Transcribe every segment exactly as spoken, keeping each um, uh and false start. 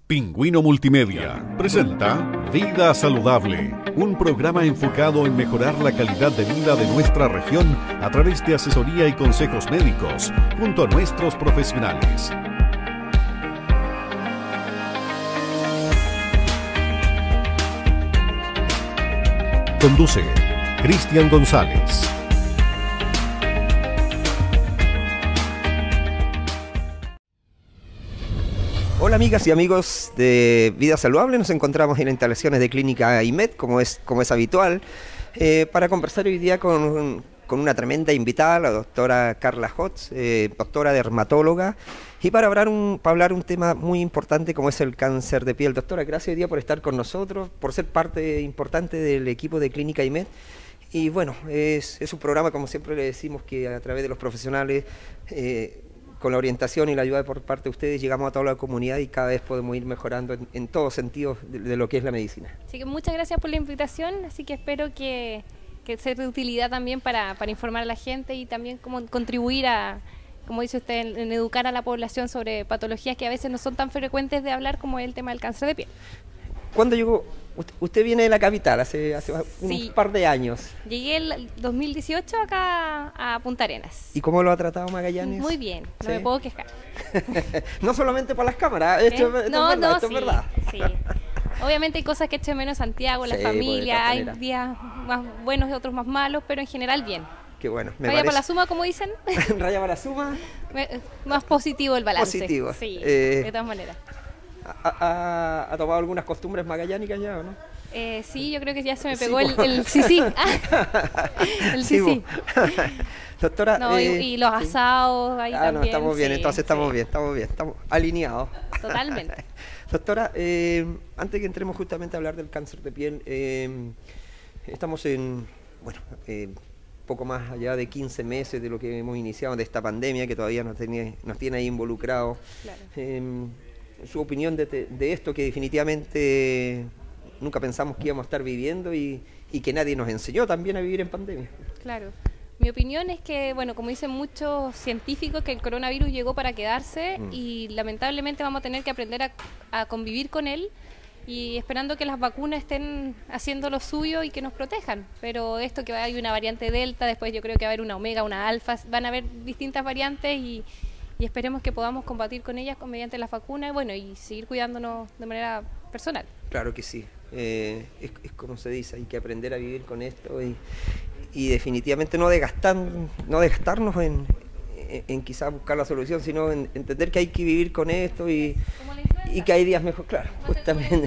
Pingüino Multimedia presenta Vida Saludable, un programa enfocado en mejorar la calidad de vida de nuestra región a través de asesoría y consejos médicos junto a nuestros profesionales. Conduce Cristian González. Hola amigas y amigos de Vida Saludable, nos encontramos en las instalaciones de Clínica I M E D, como es, como es habitual, eh, para conversar hoy día con, con una tremenda invitada, la doctora Carla Hotz, eh, doctora dermatóloga, y para hablar, un, para hablar un tema muy importante como es el cáncer de piel. Doctora, gracias hoy día por estar con nosotros, por ser parte importante del equipo de Clínica I M E D. Y bueno, es, es un programa, como siempre le decimos, que a través de los profesionales, eh, con la orientación y la ayuda por parte de ustedes, llegamos a toda la comunidad y cada vez podemos ir mejorando en, en todos sentidos de, de lo que es la medicina. Así que muchas gracias por la invitación, así que espero que, que sea de utilidad también para, para informar a la gente y también como contribuir a, como dice usted, en, en educar a la población sobre patologías que a veces no son tan frecuentes de hablar como el tema del cáncer de piel. ¿Cuándo llegó? Usted, usted viene de la capital, hace, hace sí. un par de años. Llegué el dos mil dieciocho acá a Punta Arenas. ¿Y cómo lo ha tratado Magallanes? Muy bien, no ¿Sí? me puedo quejar. No solamente por las cámaras, esto, ¿Eh? esto no, es verdad, no, esto sí, es verdad. Sí. Obviamente hay cosas que echo menos Santiago, la Sí, familia, hay manera. días más buenos y otros más malos, pero en general bien. Qué bueno. Me Raya parece... para la suma, como dicen. Raya para la suma. Más positivo el balance. Positivo. Sí, eh... de todas maneras. ¿Ha, ha, ¿Ha tomado algunas costumbres magallánicas ya o no? Eh, sí, yo creo que ya se me Sí, pegó po. el, el sí, sí. Ah, el sí, sí. Doctora, no, eh, y, y los sí. asados ahí ah, también. no, estamos bien, sí, entonces estamos sí. bien, estamos bien, estamos alineados. Totalmente. Doctora, eh, antes que entremos justamente a hablar del cáncer de piel, eh, estamos en, bueno, eh, poco más allá de quince meses de lo que hemos iniciado de esta pandemia que todavía nos tiene, nos tiene ahí involucrados. Claro. Eh, su opinión de, de esto que definitivamente nunca pensamos que íbamos a estar viviendo y, y que nadie nos enseñó también a vivir en pandemia. Claro. Mi opinión es que, bueno, como dicen muchos científicos, que el coronavirus llegó para quedarse mm. y lamentablemente vamos a tener que aprender a, a convivir con él y esperando que las vacunas estén haciendo lo suyo y que nos protejan. Pero esto que hay una variante Delta, después yo creo que va a haber una Omega, una Alfa, van a haber distintas variantes y, y esperemos que podamos combatir con ellas mediante las vacunas y, bueno, y seguir cuidándonos de manera personal. Claro que sí. Eh, es, es como se dice, hay que aprender a vivir con esto y, y definitivamente no desgastar, no desgastarnos en, en, en quizás buscar la solución, sino en entender que hay que vivir con esto y, y que hay días mejor, claro, justamente.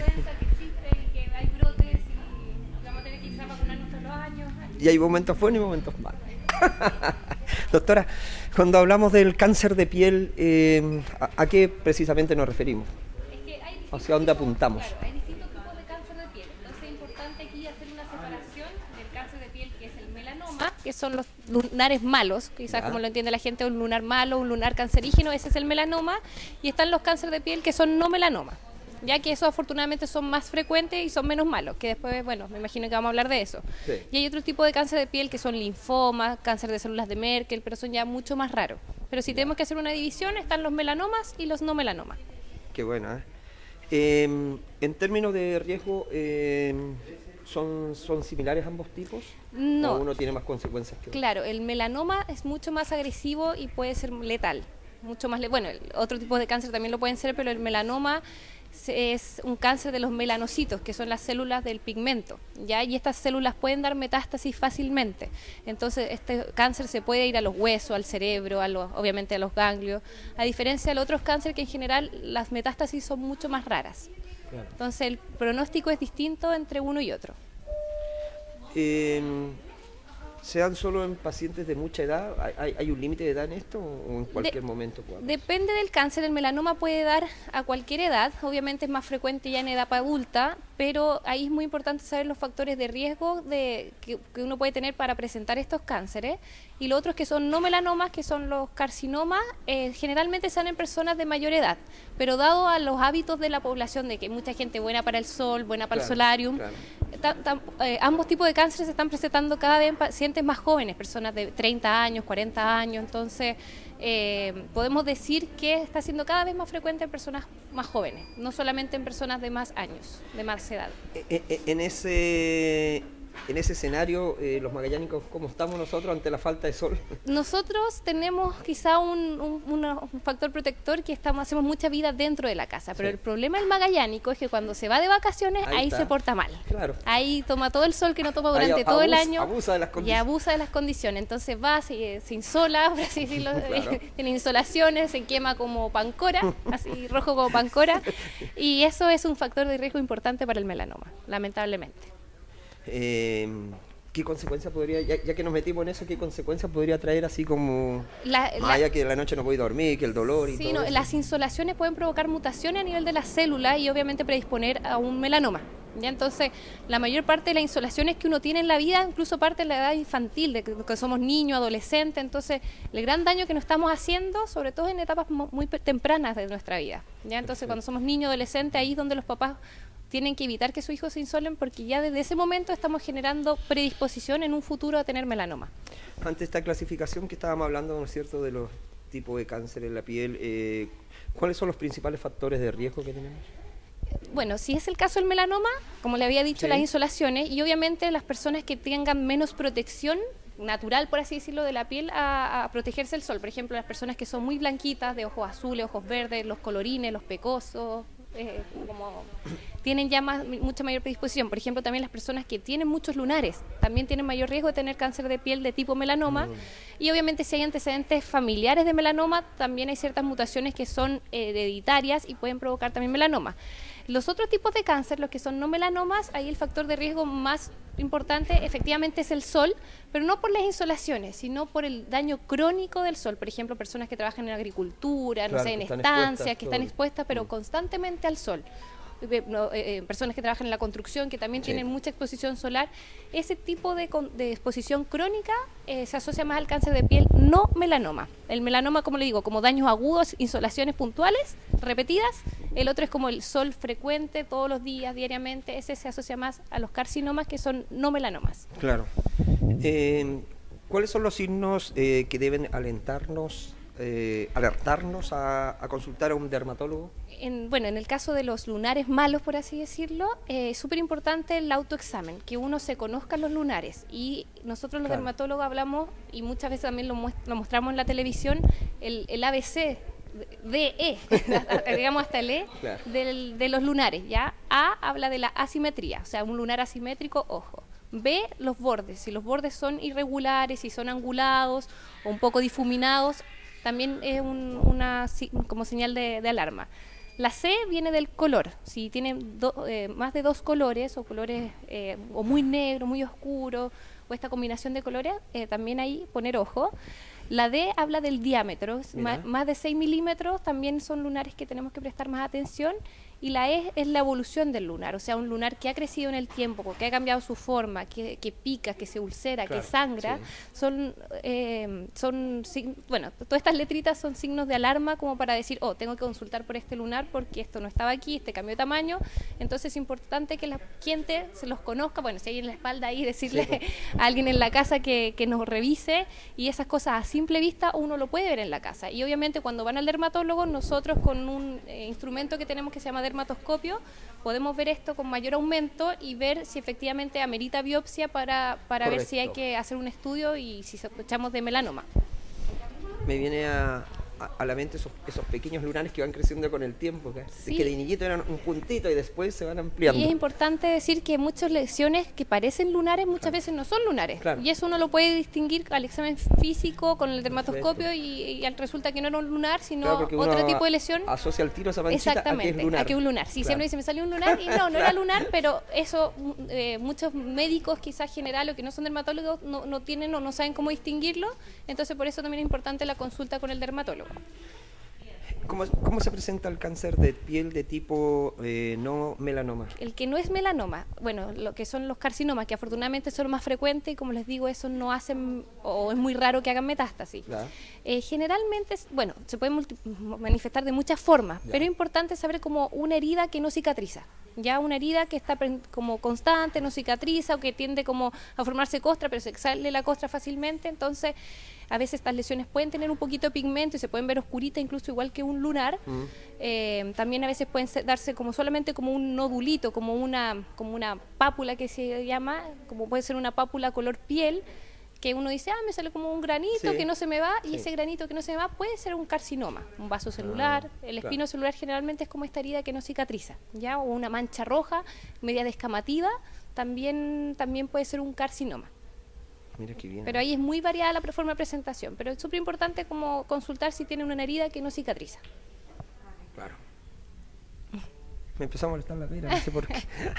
Y hay momentos buenos y momentos malos. Doctora, cuando hablamos del cáncer de piel, eh, ¿a, ¿a qué precisamente nos referimos? Es que hay ¿Hacia dónde apuntamos? Claro, hay distintos tipos de cáncer de piel, entonces es importante aquí hacer una separación del cáncer de piel que es el melanoma, que son los lunares malos, quizás como lo entiende la gente, un lunar malo, un lunar cancerígeno, ese es el melanoma, y están los cánceres de piel que son no melanoma, ya que esos afortunadamente son más frecuentes y son menos malos, que después, bueno, me imagino que vamos a hablar de eso. Sí. Y hay otro tipo de cáncer de piel que son linfomas, cáncer de células de Merkel, pero son ya mucho más raros. Pero si tenemos que hacer una división, están los melanomas y los no melanomas. Qué bueno, ¿eh? Eh, en términos de riesgo, eh, ¿son, ¿son similares ambos tipos? No. ¿O uno tiene más consecuencias que otro? Claro, el melanoma es mucho más agresivo y puede ser letal. Mucho más le bueno, el otro tipo de cáncer también lo pueden ser, pero el melanoma es un cáncer de los melanocitos, que son las células del pigmento, ¿ya? Y estas células pueden dar metástasis fácilmente. Entonces, este cáncer se puede ir a los huesos, al cerebro, a los, obviamente a los ganglios, a diferencia de los otros cánceres que en general las metástasis son mucho más raras. Claro. Entonces, el pronóstico es distinto entre uno y otro. Eh, ¿Se dan solo en pacientes de mucha edad? ¿Hay, hay un límite de edad en esto o en cualquier de, momento? ¿Cuál? Depende del cáncer. El melanoma puede dar a cualquier edad. Obviamente es más frecuente ya en edad adulta, pero ahí es muy importante saber los factores de riesgo de, que, que uno puede tener para presentar estos cánceres. Y lo otro es que son no melanomas, que son los carcinomas, eh, generalmente se dan en personas de mayor edad, pero dado a los hábitos de la población, de que mucha gente buena para el sol, buena para claro, el solarium, claro. ta, ta, eh, ambos tipos de cáncer se están presentando cada vez en pacientes más jóvenes, personas de treinta años, cuarenta años, entonces eh, podemos decir que está siendo cada vez más frecuente en personas más jóvenes, no solamente en personas de más años, de más edad. En, en ese... En ese escenario, eh, los magallánicos, ¿cómo estamos nosotros ante la falta de sol? Nosotros tenemos quizá un, un, una, un factor protector que estamos, hacemos mucha vida dentro de la casa, pero sí. El problema del magallánico es que cuando se va de vacaciones, ahí, ahí se porta mal. Claro. Ahí toma todo el sol que no toma durante ahí, todo abus, el año abusa de las y abusa de las condiciones. Entonces va, se, se insola, por así decirlo, claro. Tiene insolaciones, se quema como pancora, así rojo como pancora, y eso es un factor de riesgo importante para el melanoma, lamentablemente. Eh, ¿Qué consecuencias podría, ya, ya que nos metimos en eso, qué consecuencias podría traer así como, la, la, más allá que la noche no voy a dormir, que el dolor y sí, todo no, eso? Las insolaciones pueden provocar mutaciones a nivel de las células y obviamente predisponer a un melanoma. ¿Ya? Entonces, la mayor parte de las insolaciones que uno tiene en la vida, incluso parte de la edad infantil, de que, que somos niños, adolescentes, entonces el gran daño que nos estamos haciendo, sobre todo en etapas muy tempranas de nuestra vida. ¿Ya? Entonces, sí. Cuando somos niños, adolescentes, ahí es donde los papás tienen que evitar que sus hijos se insolen porque ya desde ese momento estamos generando predisposición en un futuro a tener melanoma. Ante esta clasificación que estábamos hablando, ¿no es cierto?, de los tipos de cáncer en la piel, eh, ¿cuáles son los principales factores de riesgo que tenemos? Bueno, si es el caso del melanoma, como le había dicho, sí. Las insolaciones y obviamente las personas que tengan menos protección natural, por así decirlo, de la piel a, a protegerse del sol. Por ejemplo, las personas que son muy blanquitas, de ojos azules, ojos verdes, los colorines, los pecosos, eh, como tienen ya más, mucha mayor predisposición. Por ejemplo, también las personas que tienen muchos lunares también tienen mayor riesgo de tener cáncer de piel de tipo melanoma. Mm. Y obviamente si hay antecedentes familiares de melanoma, también hay ciertas mutaciones que son hereditarias y pueden provocar también melanoma. Los otros tipos de cáncer, los que son no melanomas, ahí el factor de riesgo más importante efectivamente es el sol, pero no por las insolaciones, sino por el daño crónico del sol. Por ejemplo, personas que trabajan en agricultura, claro, no sé, en estancias, que están expuestas, pero constantemente al sol. Eh, eh, personas que trabajan en la construcción, que también sí. tienen mucha exposición solar. Ese tipo de, de exposición crónica eh, se asocia más al cáncer de piel no melanoma. El melanoma, como le digo, como daños agudos, insolaciones puntuales, repetidas. El otro es como el sol frecuente, todos los días, diariamente. Ese se asocia más a los carcinomas, que son no melanomas. Claro. Eh, ¿Cuáles son los signos eh, que deben alentarnos, eh, alertarnos a, a consultar a un dermatólogo? En, bueno, en el caso de los lunares malos, por así decirlo, eh, es súper importante el autoexamen, que uno se conozca los lunares. Y nosotros los claro. dermatólogos hablamos, y muchas veces también lo, muest lo mostramos en la televisión, el, el A B C, D, E, digamos hasta el E, claro. del, de los lunares. ¿Ya? A habla de la asimetría, o sea, un lunar asimétrico, ojo. B, los bordes, si los bordes son irregulares, si son angulados o un poco difuminados, también es un, una como señal de, de alarma. La C viene del color, si tienen do, eh, más de dos colores o colores eh, o muy negro, muy oscuro o esta combinación de colores, eh, también ahí poner ojo. La D habla del diámetro, más, más de seis milímetros, también son lunares que tenemos que prestar más atención. Y la E es la evolución del lunar, o sea, un lunar que ha crecido en el tiempo, que ha cambiado su forma, que, que pica, que se ulcera, claro, que sangra, sí. son, eh, son, bueno, todas estas letritas son signos de alarma como para decir, oh, tengo que consultar por este lunar porque esto no estaba aquí, este cambió de tamaño. Entonces es importante que la gente se los conozca, bueno, si hay en la espalda ahí, decirle sí. a alguien en la casa que, que nos revise, y esas cosas a simple vista uno lo puede ver en la casa. Y obviamente cuando van al dermatólogo, nosotros con un eh, instrumento que tenemos que se llama dermatoscopio, podemos ver esto con mayor aumento y ver si efectivamente amerita biopsia para, para ver si hay que hacer un estudio y si sospechamos de melanoma. Me viene a, a, a la mente esos, esos pequeños lunares que van creciendo con el tiempo, que, sí. que de niñito eran un puntito y después se van ampliando. Y es importante decir que muchas lesiones que parecen lunares muchas claro. veces no son lunares, claro. y eso uno lo puede distinguir al examen físico con el dermatoscopio y, y resulta que no era un lunar sino claro, otro tipo de lesión. Asocia al tiro esa manchita exactamente, a que es lunar. A que es un lunar. Sí, claro. siempre dice, me salió un lunar y no, no claro. era lunar, pero eso eh, muchos médicos quizás generales o que no son dermatólogos no, no tienen o no saben cómo distinguirlo, entonces por eso también es importante la consulta con el dermatólogo. ¿Cómo, ¿Cómo se presenta el cáncer de piel de tipo eh, no melanoma? El que no es melanoma, bueno, lo que son los carcinomas, que afortunadamente son más frecuentes y como les digo, eso no hacen, o es muy raro que hagan metástasis. Eh, generalmente, bueno, se puede manifestar de muchas formas, ya. Pero es importante saber como una herida que no cicatriza. Ya una herida que está como constante, no cicatriza o que tiende como a formarse costra, pero se sale la costra fácilmente, entonces a veces estas lesiones pueden tener un poquito de pigmento y se pueden ver oscuritas, incluso igual que un lunar. Mm. Eh, también a veces pueden darse como solamente como un nodulito, como una, como una pápula que se llama, como puede ser una pápula color piel, que uno dice, ah, me sale como un granito sí. que no se me va, y sí. ese granito que no se me va puede ser un carcinoma, un vaso celular. Ah, el espino claro. celular generalmente es como esta herida que no cicatriza, ¿ya? O una mancha roja, media descamativa, también, también puede ser un carcinoma. Mira qué bien. Pero ahí es muy variada la forma de presentación, pero es súper importante como consultar si tiene una herida que no cicatriza. Claro. Me empezó a molestar la pera, no sé por qué.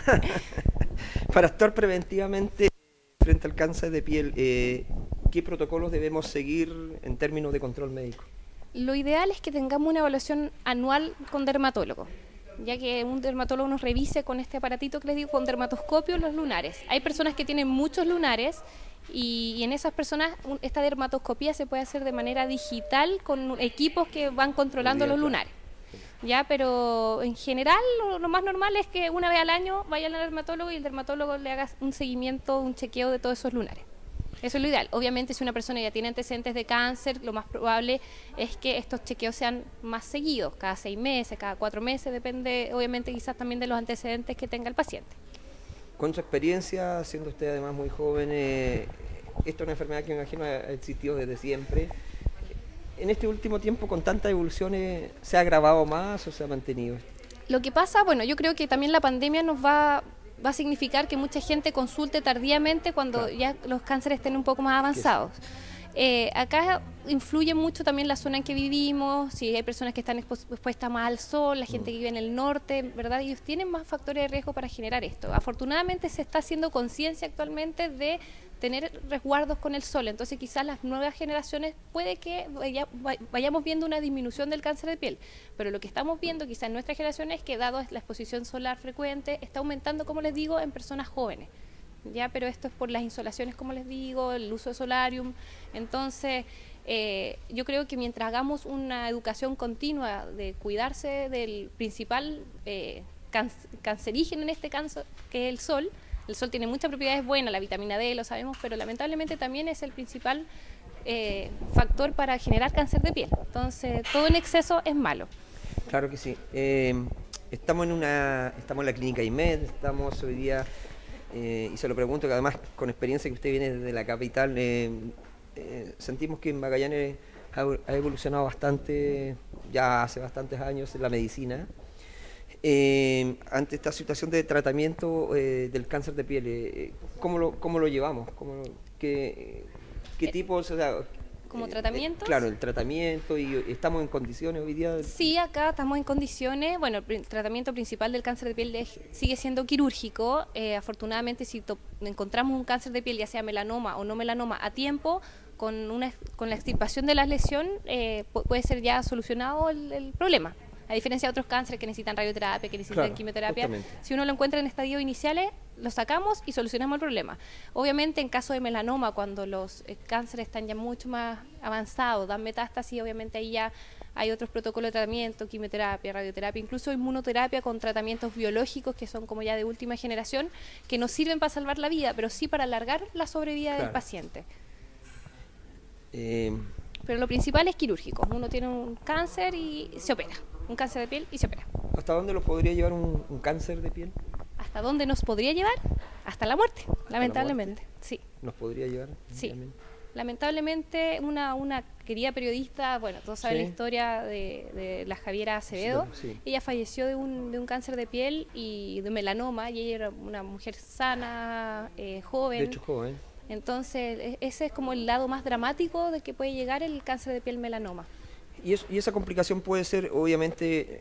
Para actuar preventivamente frente al cáncer de piel, eh, ¿qué protocolos debemos seguir en términos de control médico? Lo ideal es que tengamos una evaluación anual con dermatólogo, ya que un dermatólogo nos revise con este aparatito que les digo, con dermatoscopio, los lunares. Hay personas que tienen muchos lunares y, y en esas personas un, esta dermatoscopía se puede hacer de manera digital con equipos que van controlando los lunares. Ya, pero en general lo, lo más normal es que una vez al año vaya al dermatólogo y el dermatólogo le haga un seguimiento, un chequeo de todos esos lunares. Eso es lo ideal. Obviamente si una persona ya tiene antecedentes de cáncer, lo más probable es que estos chequeos sean más seguidos, cada seis meses, cada cuatro meses, depende obviamente quizás también de los antecedentes que tenga el paciente. Con su experiencia, siendo usted además muy joven, eh, esta es una enfermedad que me imagino ha existido desde siempre. En este último tiempo, con tantas evoluciones, ¿se ha agravado más o se ha mantenido? Lo que pasa, bueno, yo creo que también la pandemia nos va, va a significar que mucha gente consulte tardíamente cuando claro. ya los cánceres estén un poco más avanzados. Eh, acá influye mucho también la zona en que vivimos, si hay personas que están expuestas más al sol, la gente mm. que vive en el norte, ¿verdad? Ellos tienen más factores de riesgo para generar esto. Afortunadamente se está haciendo conciencia actualmente de tener resguardos con el sol, entonces quizás las nuevas generaciones puede que vaya, vayamos viendo una disminución del cáncer de piel, pero lo que estamos viendo quizás en nuestra generación es que dado la exposición solar frecuente, está aumentando, como les digo, en personas jóvenes. Ya, pero esto es por las insolaciones, como les digo, el uso de solarium. Entonces, eh, yo creo que mientras hagamos una educación continua de cuidarse del principal eh, can cancerígeno en este caso, que es el sol, el sol tiene muchas propiedades buenas, la vitamina D, lo sabemos, pero lamentablemente también es el principal eh, factor para generar cáncer de piel. Entonces, todo en exceso es malo. Claro que sí. Eh, estamos en una, estamos en la clínica IMED, estamos hoy día... Eh, y se lo pregunto, que además con experiencia que usted viene desde la capital, eh, eh, sentimos que en Magallanes ha, ha evolucionado bastante, ya hace bastantes años en la medicina. Eh, ante esta situación de tratamiento eh, del cáncer de piel, eh, ¿cómo, lo, ¿cómo lo llevamos? ¿Cómo, qué, ¿Qué tipo? O sea, ¿Como tratamiento? Eh, claro, el tratamiento, y estamos en condiciones hoy día. Sí, acá estamos en condiciones. Bueno, el tratamiento principal del cáncer de piel es, sigue siendo quirúrgico. Eh, afortunadamente, si encontramos un cáncer de piel, ya sea melanoma o no melanoma, a tiempo, con, una, con la extirpación de la lesión, eh, puede ser ya solucionado el, el problema. A diferencia de otros cánceres que necesitan radioterapia, que necesitan claro, quimioterapia, justamente. Si uno lo encuentra en estadios iniciales, lo sacamos y solucionamos el problema. Obviamente, en caso de melanoma, cuando los eh, cánceres están ya mucho más avanzados, dan metástasis, obviamente ahí ya hay otros protocolos de tratamiento, quimioterapia, radioterapia, incluso inmunoterapia con tratamientos biológicos que son como ya de última generación, que no sirven para salvar la vida, pero sí para alargar la sobrevida claro. del paciente. Eh... Pero lo principal es quirúrgico. Uno tiene un cáncer y se opera. Un cáncer de piel y se opera. ¿Hasta dónde lo podría llevar un, un cáncer de piel? ¿Hasta dónde nos podría llevar? Hasta la muerte, ¿Hasta lamentablemente. La muerte? Sí. ¿Nos podría llevar? Sí. Lamentablemente, una, una querida periodista, bueno, todos saben sí. la historia de, de la Javiera Acevedo. Sí, sí. Ella falleció de un, de un cáncer de piel y de melanoma, y ella era una mujer sana, eh, joven. De hecho, joven. Entonces, ese es como el lado más dramático de que puede llegar el cáncer de piel melanoma. Y, es, y esa complicación puede ser, obviamente,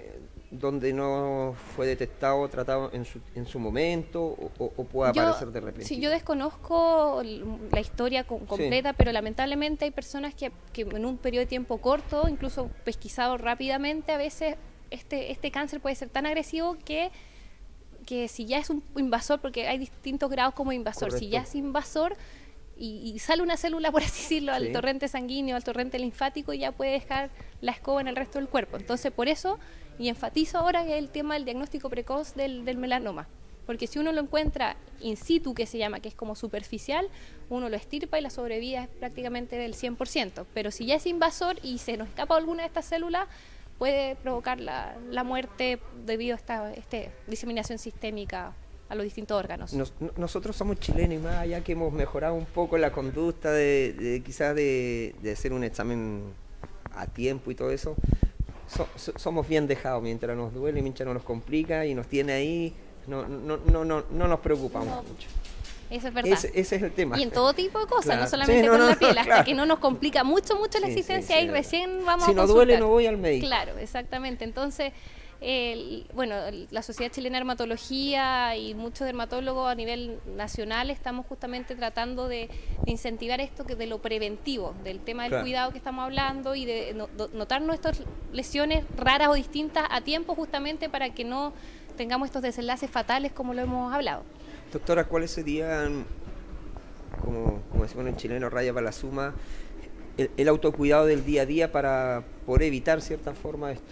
donde no fue detectado o tratado en su, en su momento o, o, o puede yo, aparecer de repente? Sí, yo desconozco la historia com completa, sí. pero lamentablemente hay personas que, que en un periodo de tiempo corto, incluso pesquisado rápidamente, a veces este, este cáncer puede ser tan agresivo que, que si ya es un invasor, porque hay distintos grados como invasor, Correcto. si ya es invasor y, y sale una célula, por así decirlo, sí. al torrente sanguíneo, al torrente linfático, ya puede dejar la escoba en el resto del cuerpo. Entonces, por eso, y enfatizo ahora que es el tema del diagnóstico precoz del, del melanoma, porque si uno lo encuentra in situ, que se llama, que es como superficial, uno lo estirpa y la sobrevida es prácticamente del cien por ciento, pero si ya es invasor y se nos escapa alguna de estas células, puede provocar la, la muerte debido a esta este, diseminación sistémica a los distintos órganos. Nos, nosotros somos chilenos y más allá que hemos mejorado un poco la conducta de, de quizás de, de hacer un examen a tiempo y todo eso, so, so, somos bien dejados mientras nos duele, mientras no nos complica y nos tiene ahí, no, no, no, no, no nos preocupamos no. mucho. Eso es verdad. Ese, ese es el tema. Y en todo tipo de cosas, claro. no solamente sí, no, con no, la piel, hasta claro. que no nos complica mucho, mucho la sí, existencia sí, sí, y recién vamos si a no consultar. duele no voy al médico. Claro, exactamente. Entonces, eh, bueno, la Sociedad Chilena de Dermatología y muchos dermatólogos a nivel nacional estamos justamente tratando de, de incentivar esto que de lo preventivo, del tema del claro. cuidado que estamos hablando y de no, notar nuestras lesiones raras o distintas a tiempo justamente para que no tengamos estos desenlaces fatales como lo hemos hablado. Doctora, ¿cuáles serían, como, como decimos en chileno, raya para la suma, el, el autocuidado del día a día para poder evitar cierta forma esto?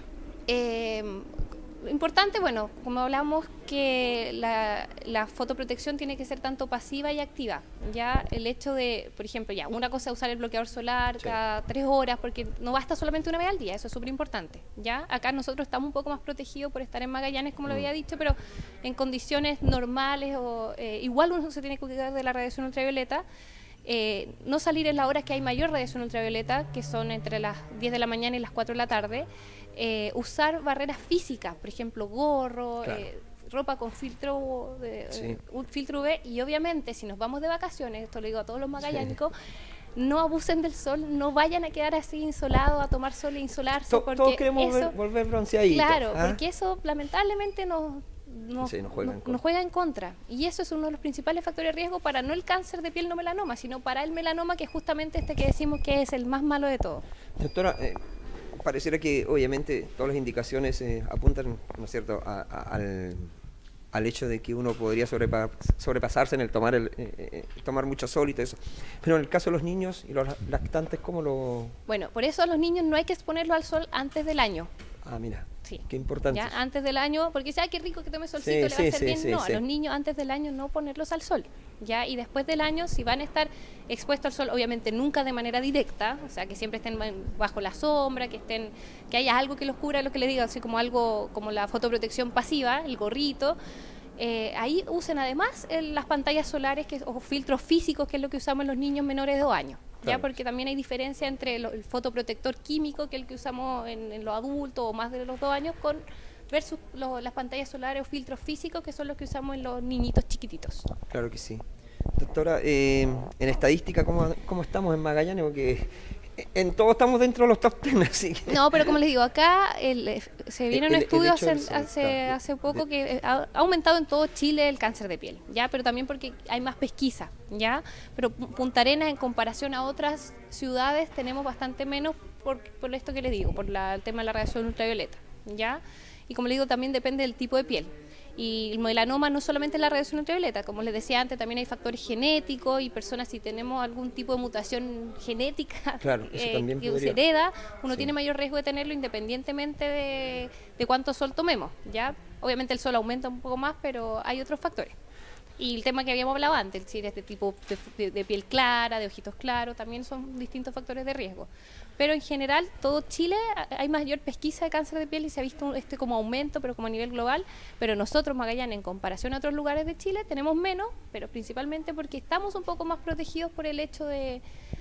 Eh, importante, bueno, como hablamos, que la, la fotoprotección tiene que ser tanto pasiva y activa. Ya el hecho de, por ejemplo, ya una cosa es usar el bloqueador solar sí. cada tres horas, porque no basta solamente una vez al día, eso es súper importante. Ya acá nosotros estamos un poco más protegidos por estar en Magallanes, como mm. lo había dicho, pero en condiciones normales o eh, igual uno se tiene que cuidar de la radiación ultravioleta. Eh, no salir en las horas que hay mayor radiación ultravioleta, que son entre las diez de la mañana y las cuatro de la tarde. Eh, usar barreras físicas, por ejemplo, gorro, claro. eh, ropa con filtro de, sí. eh, un filtro U V, y obviamente si nos vamos de vacaciones, esto lo digo a todos los magallánicos, sí. no abusen del sol, no vayan a quedar así insolados, a tomar sol e insolarse. To porque todos queremos eso, volver, volver bronceaditos. Claro, ¿ah? porque eso lamentablemente nos, nos, sí, nos, juega nos, nos juega en contra. Y eso es uno de los principales factores de riesgo para no el cáncer de piel no melanoma, sino para el melanoma, que es justamente este que decimos que es el más malo de todos. Doctora, eh, pareciera que obviamente todas las indicaciones eh, apuntan, ¿no es cierto?, a, a, al, al hecho de que uno podría sobrepa sobrepasarse en el tomar el eh, eh, tomar mucho sol y todo eso. Pero en el caso de los niños y los lactantes, ¿cómo lo...? Bueno, por eso a los niños no hay que exponerlos al sol antes del año. Ah, mira. Sí. Qué importante. Ya, antes del año, porque dice, ay, qué rico que tome solcito, sí, le sí, va a hacer sí, bien. sí, no, sí. a los niños antes del año no ponerlos al sol. Ya, y después del año, si van a estar expuestos al sol, obviamente nunca de manera directa, o sea, que siempre estén bajo la sombra, que estén, que haya algo que los cubra, lo que le digo, así como algo como la fotoprotección pasiva, el gorrito. Eh, ahí usen además el, las pantallas solares que, o filtros físicos, que es lo que usamos los niños menores de dos años. Claro. Ya, porque también hay diferencia entre lo, el fotoprotector químico, que es el que usamos en, en los adultos o más de los dos años, con versus lo, las pantallas solares o filtros físicos, que son los que usamos en los niñitos chiquititos. Claro que sí. Doctora, eh, en estadística, ¿cómo, ¿cómo estamos en Magallanes? Porque en todo estamos dentro de los top ten, así que... No, pero como les digo, acá el, se vieron el, estudios el hace, hace, hace poco que ha, ha aumentado en todo Chile el cáncer de piel, ya, pero también porque hay más pesquisa, ya, pero Punta Arenas en comparación a otras ciudades tenemos bastante menos por, por esto que les digo, por la, el tema de la radiación ultravioleta, ya, y como les digo, también depende del tipo de piel. Y el melanoma no solamente es la radiación ultravioleta, como les decía antes, también hay factores genéticos y personas, si tenemos algún tipo de mutación genética claro, eso eh, también que podría... se hereda, uno sí. tiene mayor riesgo de tenerlo independientemente de, de cuánto sol tomemos, ¿ya? Obviamente el sol aumenta un poco más, pero hay otros factores. Y el tema que habíamos hablado antes, si eres de tipo de, de, de piel clara, de ojitos claros, también son distintos factores de riesgo. Pero en general, todo Chile hay mayor pesquisa de cáncer de piel y se ha visto este como aumento, pero como a nivel global. Pero nosotros, Magallanes, en comparación a otros lugares de Chile, tenemos menos, pero principalmente porque estamos un poco más protegidos por el hecho de,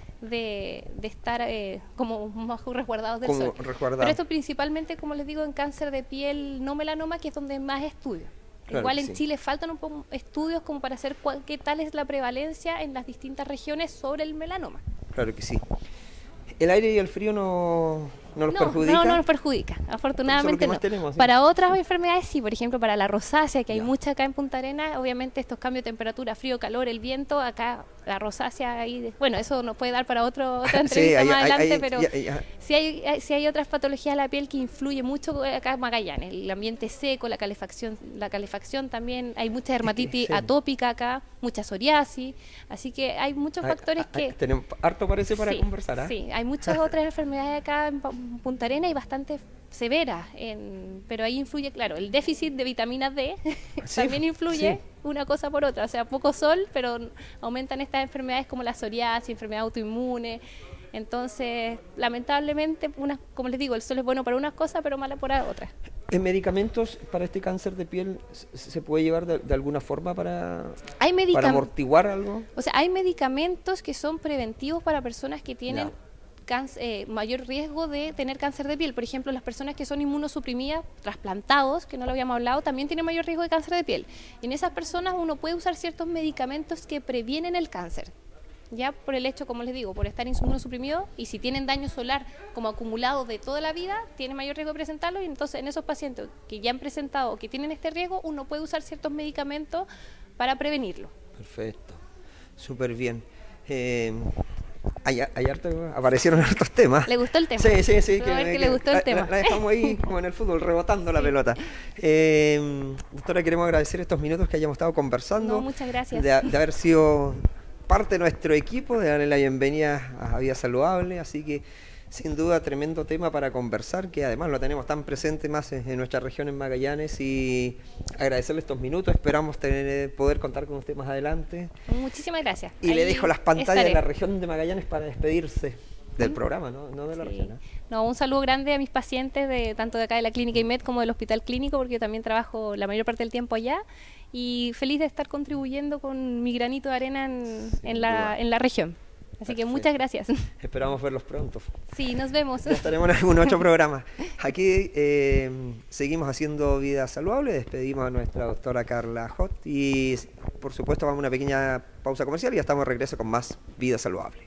de, de estar eh, como más resguardados del como sol. Resguardado. Pero esto principalmente, como les digo, en cáncer de piel no melanoma, que es donde más estudios. Claro, igual en sí. Chile faltan un poco estudios como para hacer cuál, qué tal es la prevalencia en las distintas regiones sobre el melanoma. Claro que sí. El aire y el frío no, ¿No los no, perjudica? No, no nos perjudica, afortunadamente no. Tenemos, ¿sí? Para otras enfermedades sí, por ejemplo para la rosácea, que hay ya. mucha acá en Punta Arenas, obviamente estos cambios de temperatura, frío, calor, el viento, acá la rosácea, ahí, bueno, eso nos puede dar para otro, otra entrevista sí, más hay, adelante, hay, pero ya, ya. sí hay, hay, sí hay otras patologías de la piel que influyen mucho acá en Magallanes, el ambiente seco, la calefacción, la calefacción también, hay mucha dermatitis sí. atópica acá, mucha psoriasis, así que hay muchos factores hay, hay, que... Tenemos harto parece para sí, conversar, ¿eh? Sí, hay muchas otras enfermedades acá en Punta Arenas y bastante severas, en, pero ahí influye, claro, el déficit de vitamina D sí, también influye sí. una cosa por otra, o sea, poco sol, pero aumentan estas enfermedades como la psoriasis, enfermedad autoinmune. Entonces, lamentablemente, una, como les digo, el sol es bueno para unas cosas, pero malo para otras. ¿En medicamentos para este cáncer de piel se puede llevar de, de alguna forma para, hay para amortiguar algo? O sea, hay medicamentos que son preventivos para personas que tienen Ya. cáncer, eh, mayor riesgo de tener cáncer de piel. Por ejemplo, las personas que son inmunosuprimidas, trasplantados, que no lo habíamos hablado, también tienen mayor riesgo de cáncer de piel. Y en esas personas uno puede usar ciertos medicamentos que previenen el cáncer. Ya por el hecho, como les digo, por estar inmunosuprimido, y si tienen daño solar como acumulado de toda la vida, tienen mayor riesgo de presentarlo, y entonces en esos pacientes que ya han presentado o que tienen este riesgo, uno puede usar ciertos medicamentos para prevenirlo. Perfecto, súper bien. Eh, hay, hay harto, aparecieron hartos temas. ¿Le gustó el tema? Sí, sí, sí. Que, que, que le gustó el la, tema. La, la dejamos ahí como en el fútbol, rebotando sí. la pelota. Eh, doctora, queremos agradecer estos minutos que hayamos estado conversando. No, muchas gracias. De, de haber sido parte de nuestro equipo, de darle la bienvenida a Vida Saludable, así que sin duda tremendo tema para conversar, que además lo tenemos tan presente más en, en nuestra región en Magallanes, y agradecerle estos minutos, esperamos tener, poder contar con usted más adelante. Muchísimas gracias. Y Ahí le dejo las pantallas estaré. de la región de Magallanes para despedirse del ¿Mm? programa, ¿no? No de la sí. región. ¿eh? No, un saludo grande a mis pacientes, de tanto de acá de la Clínica I M E D como del Hospital Clínico, porque yo también trabajo la mayor parte del tiempo allá, y feliz de estar contribuyendo con mi granito de arena en, en, la, en la región. Así Perfecto. que muchas gracias. Esperamos verlos pronto. Sí, nos vemos. Ya estaremos en algún otro programa. Aquí eh, seguimos haciendo Vida Saludable. Despedimos a nuestra doctora Carla Hot y por supuesto vamos a una pequeña pausa comercial y ya estamos de regreso con más Vida Saludable.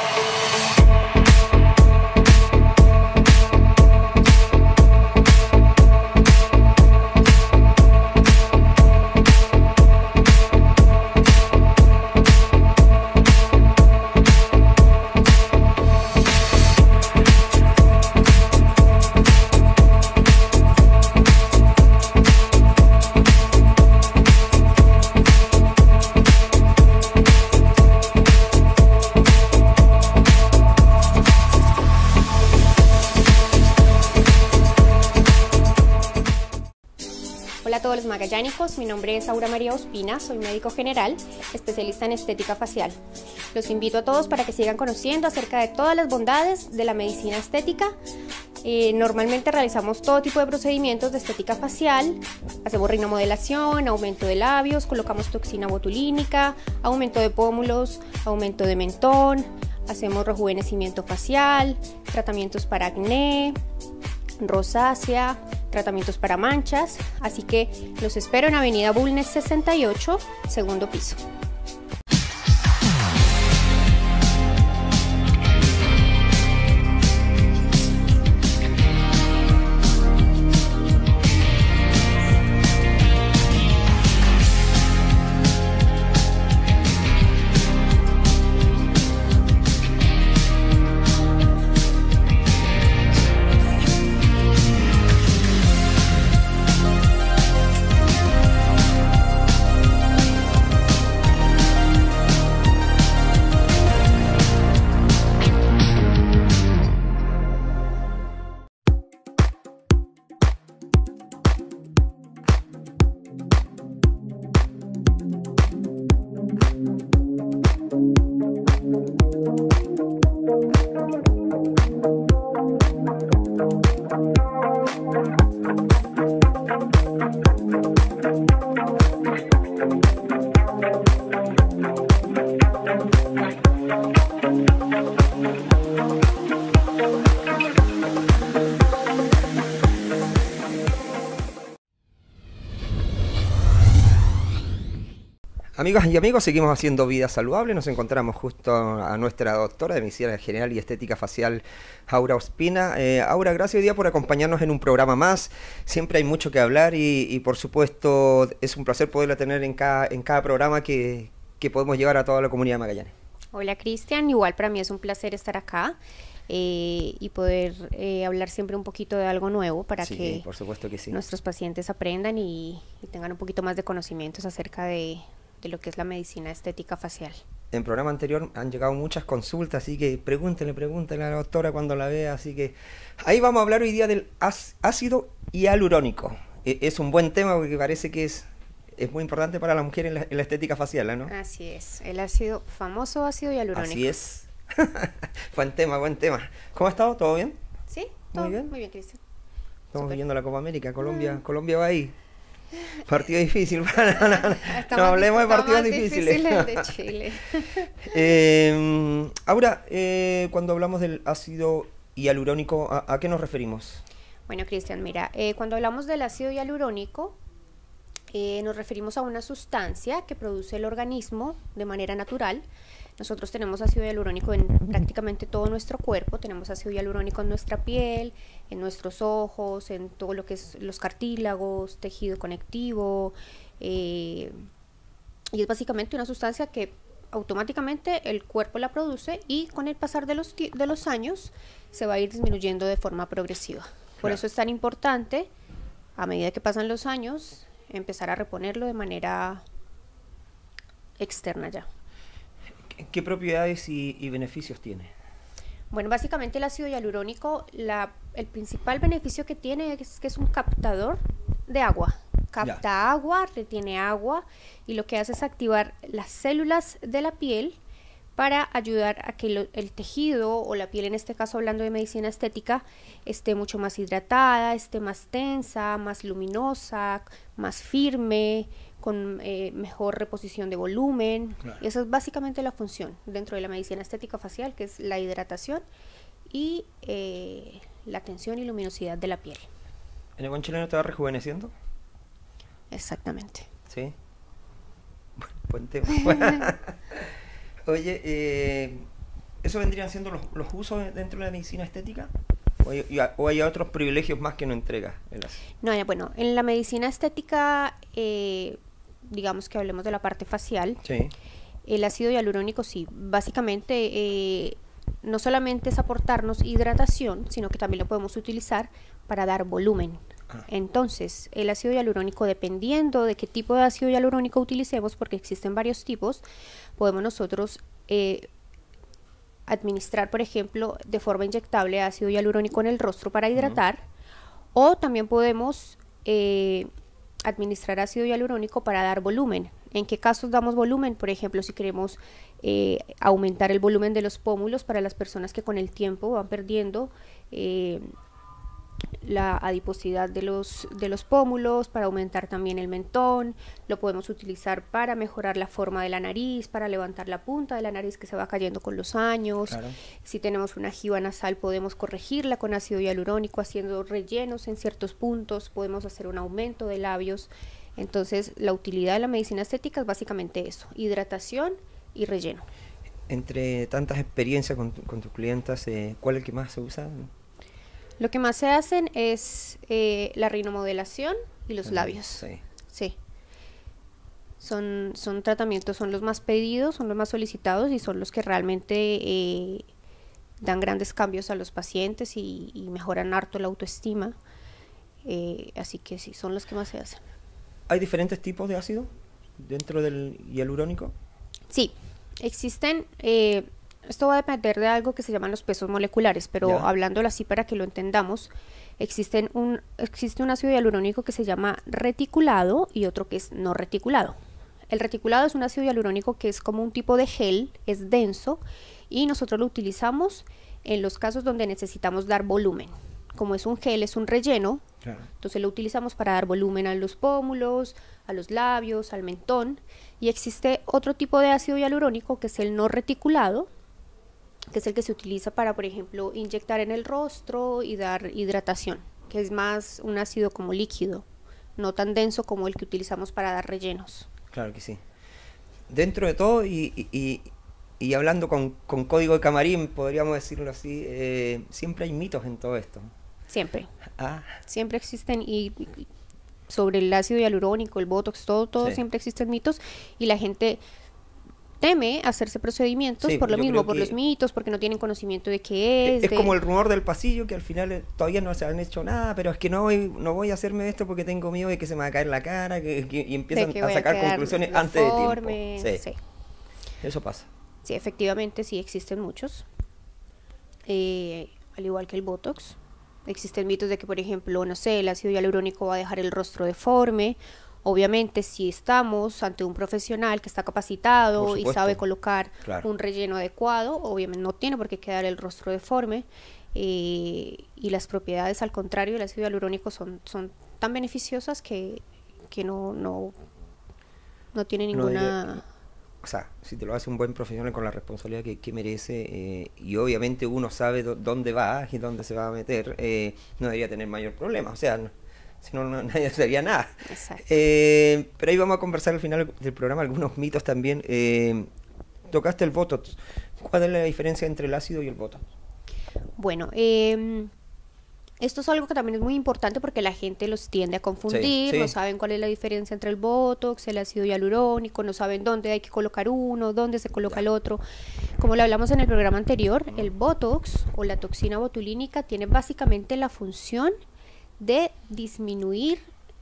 Hola a todos los magallánicos, mi nombre es Aura María Ospina, soy médico general, especialista en estética facial. Los invito a todos para que sigan conociendo acerca de todas las bondades de la medicina estética. Eh, normalmente realizamos todo tipo de procedimientos de estética facial, hacemos rinomodelación, aumento de labios, colocamos toxina botulínica, aumento de pómulos, aumento de mentón, hacemos rejuvenecimiento facial, tratamientos para acné, rosácea, tratamientos para manchas, así que los espero en Avenida Bulnes sesenta y ocho, segundo piso. Amigas y amigos, seguimos haciendo Vida Saludable. Nos encontramos justo a nuestra doctora de Medicina General y Estética Facial, Aura Ospina. Eh, Aura, gracias hoy día por acompañarnos en un programa más. Siempre hay mucho que hablar y, y por supuesto es un placer poderla tener en cada, en cada programa que, que podemos llevar a toda la comunidad de Magallanes. Hola Cristian, igual para mí es un placer estar acá. Eh, y poder eh, hablar siempre un poquito de algo nuevo para sí, que, por supuesto que sí. nuestros pacientes aprendan y, y tengan un poquito más de conocimientos acerca de, de lo que es la medicina estética facial. En el programa anterior han llegado muchas consultas, así que pregúntele, pregúntele a la doctora cuando la vea. Así que ahí vamos a hablar hoy día del ácido hialurónico. E es un buen tema porque parece que es, es muy importante para la mujer en la, en la estética facial, ¿no? Así es, el ácido, famoso ácido hialurónico. Así es. Buen tema, buen tema. ¿Cómo ha estado? ¿Todo bien? Sí, todo muy bien, muy bien, Cristian. Estamos Super. viendo la Copa América, Colombia, Mm. Colombia va ahí. Partido difícil. no, Está no más hablemos de está partidos más difíciles. difícil el de Chile. eh, ahora, eh, cuando hablamos del ácido hialurónico, ¿a, a qué nos referimos? Bueno, Cristian, mira, eh, cuando hablamos del ácido hialurónico, eh, nos referimos a una sustancia que produce el organismo de manera natural. Nosotros tenemos ácido hialurónico en prácticamente todo nuestro cuerpo, tenemos ácido hialurónico en nuestra piel, en nuestros ojos, en todo lo que es los cartílagos, tejido conectivo, eh, y es básicamente una sustancia que automáticamente el cuerpo la produce y con el pasar de los, de los años se va a ir disminuyendo de forma progresiva. Por Claro. eso es tan importante, a medida que pasan los años, empezar a reponerlo de manera externa ya. ¿Qué propiedades y, y beneficios tiene? Bueno, básicamente el ácido hialurónico, la, el principal beneficio que tiene es que es un captador de agua. Capta Ya. agua, retiene agua y lo que hace es activar las células de la piel para ayudar a que lo, el tejido o la piel, en este caso hablando de medicina estética, esté mucho más hidratada, esté más tensa, más luminosa, más firme, con eh, mejor reposición de volumen. Claro. Esa es básicamente la función dentro de la medicina estética facial, que es la hidratación y eh, la tensión y luminosidad de la piel. ¿En el buen chileno te va rejuveneciendo? Exactamente. Sí. Buen tema. Oye, eh, ¿eso vendrían siendo los, los usos dentro de la medicina estética? ¿O hay, o hay otros privilegios más que no entrega el ácido? No, ya, bueno, en la medicina estética, eh, digamos que hablemos de la parte facial, Sí. el ácido hialurónico sí, básicamente eh, no solamente es aportarnos hidratación, sino que también lo podemos utilizar para dar volumen. Ah. Entonces, el ácido hialurónico, dependiendo de qué tipo de ácido hialurónico utilicemos, porque existen varios tipos, podemos nosotros eh, administrar, por ejemplo, de forma inyectable ácido hialurónico en el rostro para hidratar, uh-huh. o también podemos eh, administrar ácido hialurónico para dar volumen. ¿En qué casos damos volumen? Por ejemplo, si queremos eh, aumentar el volumen de los pómulos para las personas que con el tiempo van perdiendo eh, la adiposidad de los, de los pómulos, para aumentar también el mentón. Lo podemos utilizar para mejorar la forma de la nariz, para levantar la punta de la nariz que se va cayendo con los años. Claro. Si tenemos una jiba nasal, podemos corregirla con ácido hialurónico haciendo rellenos en ciertos puntos, podemos hacer un aumento de labios. Entonces, la utilidad de la medicina estética es básicamente eso, hidratación y relleno. Entre tantas experiencias con, tu, con tus clientas, eh, ¿cuál es el que más se usa? Lo que más se hacen es eh, la rinomodelación y los Ah, labios. Sí. Sí. Son, son tratamientos, son los más pedidos, son los más solicitados y son los que realmente eh, dan grandes cambios a los pacientes y, y mejoran harto la autoestima. Eh, así que sí, son los que más se hacen. ¿Hay diferentes tipos de ácido dentro del hialurónico? Sí, existen, eh, esto va a depender de algo que se llaman los pesos moleculares, pero Ya. hablándolo así para que lo entendamos, existen un, existe un ácido hialurónico que se llama reticulado y otro que es no reticulado. El reticulado es un ácido hialurónico que es como un tipo de gel, es denso y nosotros lo utilizamos en los casos donde necesitamos dar volumen. Como es un gel, es un relleno, Claro. entonces lo utilizamos para dar volumen a los pómulos, a los labios, al mentón. Y existe otro tipo de ácido hialurónico que es el no reticulado, que es el que se utiliza para, por ejemplo, inyectar en el rostro y dar hidratación, que es más un ácido como líquido, no tan denso como el que utilizamos para dar rellenos. Claro que sí. dentro de todo y, y, y, y hablando con, con código de camarín, podríamos decirlo así, eh, siempre hay mitos en todo esto. Siempre. Ah. Siempre existen, y, y sobre el ácido hialurónico, el botox, todo, todo, Sí. siempre existen mitos, y la gente teme hacerse procedimientos Sí, por lo yo mismo, creo por que- los mitos, porque no tienen conocimiento de qué es. Es de- como el rumor del pasillo, que al final eh, todavía no se han hecho nada, pero es que no voy, no voy a hacerme esto porque tengo miedo de que se me va a caer la cara, que, que- y de empiezan que a voy sacar quedar conclusiones antes de deforme, tiempo. Sí, sí. eso pasa. Sí, efectivamente, sí existen muchos. Eh, al igual que el botox. Existen mitos de que, por ejemplo, no sé, el ácido hialurónico va a dejar el rostro deforme. Obviamente, si estamos ante un profesional que está capacitado Por y supuesto. sabe colocar Claro. un relleno adecuado, obviamente no tiene por qué quedar el rostro deforme. Eh, y las propiedades, al contrario, del ácido hialurónico son, son tan beneficiosas que, que no, no, no tiene No ninguna... diría- O sea, si te lo hace un buen profesional con la responsabilidad que, que merece, eh, y obviamente uno sabe dó- dónde va y dónde se va a meter, eh, no debería tener mayor problema. O sea, no- si no, no- nadie sería nada. Exacto. Eh, pero ahí vamos a conversar al final del programa algunos mitos también. Eh, tocaste el Botox. ¿Cuál es la diferencia entre el ácido y el Botox? Bueno, eh, esto es algo que también es muy importante porque la gente los tiende a confundir, Sí, sí. no saben cuál es la diferencia entre el botox, el ácido hialurónico, no saben dónde hay que colocar uno, dónde se coloca el otro. Como lo hablamos en el programa anterior, el botox o la toxina botulínica tiene básicamente la función de disminuir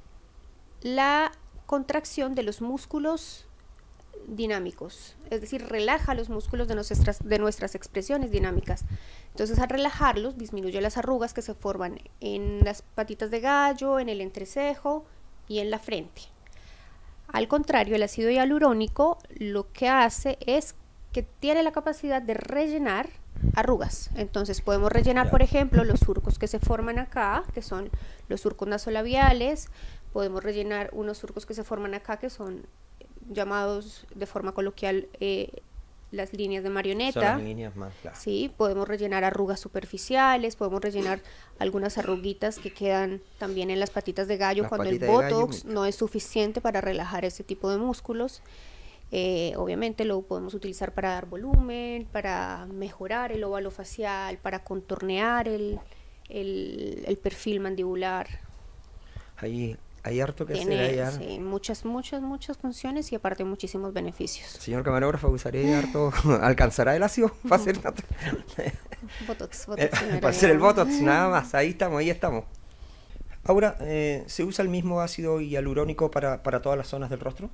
la contracción de los músculos dinámicos, es decir, relaja los músculos de nuestras, de nuestras expresiones dinámicas. Entonces, al relajarlos, disminuye las arrugas que se forman en las patitas de gallo, en el entrecejo y en la frente. Al contrario, el ácido hialurónico lo que hace es que tiene la capacidad de rellenar arrugas. Entonces, podemos rellenar, por ejemplo, los surcos que se forman acá, que son los surcos nasolabiales. Podemos rellenar unos surcos que se forman acá, que son llamados de forma coloquial eh, las líneas de marioneta. Son las líneas más claras. Sí, podemos rellenar arrugas superficiales, podemos rellenar algunas arruguitas que quedan también en las patitas de gallo Las cuando el patitas de gallo, botox no es suficiente para relajar ese tipo de músculos. Eh, obviamente lo podemos utilizar para dar volumen, para mejorar el óvalo facial, para contornear el, el, el perfil mandibular. Ahí hay harto que hacer. Tiene Hay har- sí, muchas, muchas, muchas funciones y aparte muchísimos beneficios. Señor camarógrafo, usaré harto. ¿Alcanzará el ácido? Va a ser Botox, Eh, botox en para hacer el área. Botox, nada más. Ahí estamos, ahí estamos. Ahora, eh, ¿se usa el mismo ácido hialurónico para, para todas las zonas del rostro?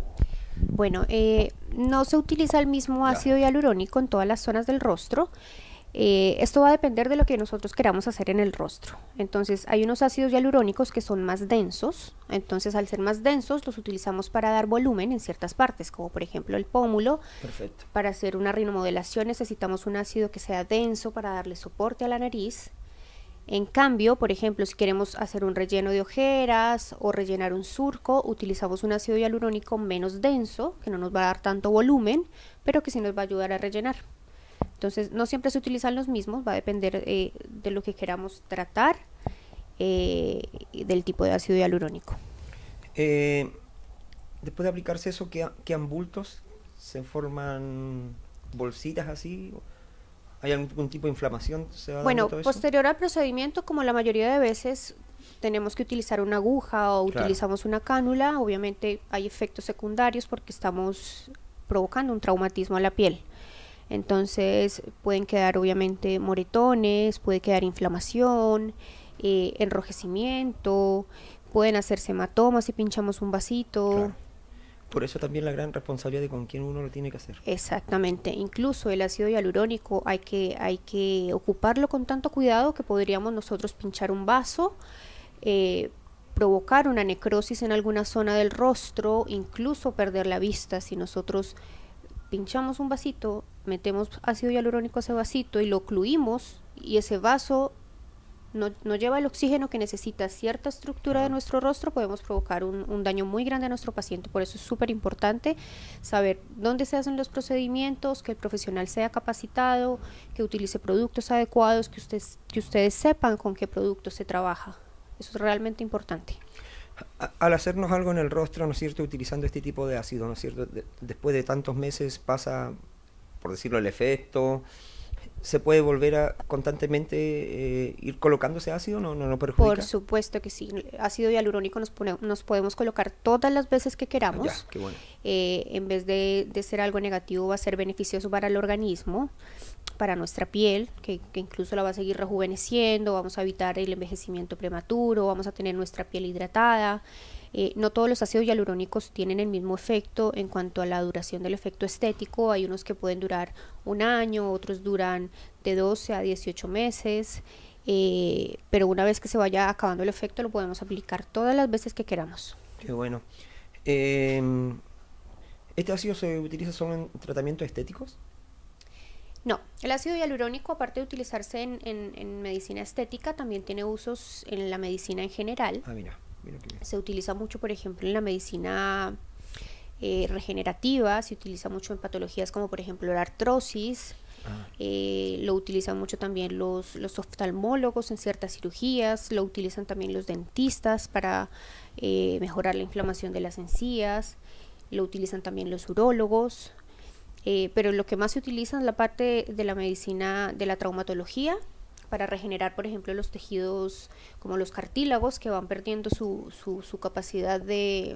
Bueno, eh, no se utiliza el mismo Ya. ácido hialurónico en todas las zonas del rostro. Eh, esto va a depender de lo que nosotros queramos hacer en el rostro. Entonces, hay unos ácidos hialurónicos que son más densos. Entonces, al ser más densos, los utilizamos para dar volumen en ciertas partes, como por ejemplo el pómulo. Perfecto. Para hacer una rinomodelación necesitamos un ácido que sea denso para darle soporte a la nariz. En cambio, por ejemplo, si queremos hacer un relleno de ojeras o rellenar un surco, utilizamos un ácido hialurónico menos denso, que no nos va a dar tanto volumen, pero que sí nos va a ayudar a rellenar. Entonces, no siempre se utilizan los mismos, va a depender eh, de lo que queramos tratar, eh, y del tipo de ácido hialurónico. Eh, después de aplicarse eso, ¿qué- ¿quedan bultos? ¿Se forman bolsitas así? ¿Hay algún tipo de inflamación? ¿Se va dando Bueno, todo eso? posterior al procedimiento, como la mayoría de veces tenemos que utilizar una aguja o Claro. utilizamos una cánula, obviamente hay efectos secundarios porque estamos provocando un traumatismo a la piel. Entonces pueden quedar obviamente moretones, puede quedar inflamación, eh, enrojecimiento, pueden hacerse hematomas si pinchamos un vasito. Claro. Por eso también la gran responsabilidad de con quién uno lo tiene que hacer. Exactamente, incluso el ácido hialurónico hay que, hay que ocuparlo con tanto cuidado que podríamos nosotros pinchar un vaso, eh, provocar una necrosis en alguna zona del rostro, incluso perder la vista. Si nosotros pinchamos un vasito, metemos ácido hialurónico a ese vasito y lo ocluimos y ese vaso no, no lleva el oxígeno que necesita cierta estructura de nuestro rostro, podemos provocar un, un daño muy grande a nuestro paciente. Por eso es súper importante saber dónde se hacen los procedimientos, que el profesional sea capacitado, que utilice productos adecuados, que ustedes, que ustedes sepan con qué productos se trabaja. Eso es realmente importante. A, al hacernos algo en el rostro, ¿no es cierto?, utilizando este tipo de ácido, ¿no es cierto?, de, después de tantos meses pasa, por decirlo, el efecto. ¿Se puede volver a constantemente eh, ir colocando ese ácido? ¿No, no, no perjudica? Por supuesto que sí. Ácido hialurónico nos, pone, nos podemos colocar todas las veces que queramos. Ya, qué bueno. Eh, en vez de, de ser algo negativo, va a ser beneficioso para el organismo, para nuestra piel, que, que incluso la va a seguir rejuveneciendo, vamos a evitar el envejecimiento prematuro, vamos a tener nuestra piel hidratada. Eh, no todos los ácidos hialurónicos tienen el mismo efecto en cuanto a la duración del efecto estético. Hay unos que pueden durar un año, otros duran de doce a dieciocho meses, eh, pero una vez que se vaya acabando el efecto lo podemos aplicar todas las veces que queramos. Qué bueno. Eh, ¿Este ácido se utiliza solo en tratamientos estéticos? No, el ácido hialurónico, aparte de utilizarse en, en, en medicina estética, también tiene usos en la medicina en general. Ah, mira. Se utiliza mucho, por ejemplo, en la medicina eh, regenerativa, se utiliza mucho en patologías como, por ejemplo, la artrosis. Ah. Eh, lo utilizan mucho también los, los oftalmólogos en ciertas cirugías, lo utilizan también los dentistas para eh, mejorar la inflamación de las encías, lo utilizan también los urólogos, eh, pero lo que más se utiliza es la parte de la medicina de la traumatología, para regenerar, por ejemplo, los tejidos como los cartílagos que van perdiendo su, su, su capacidad de,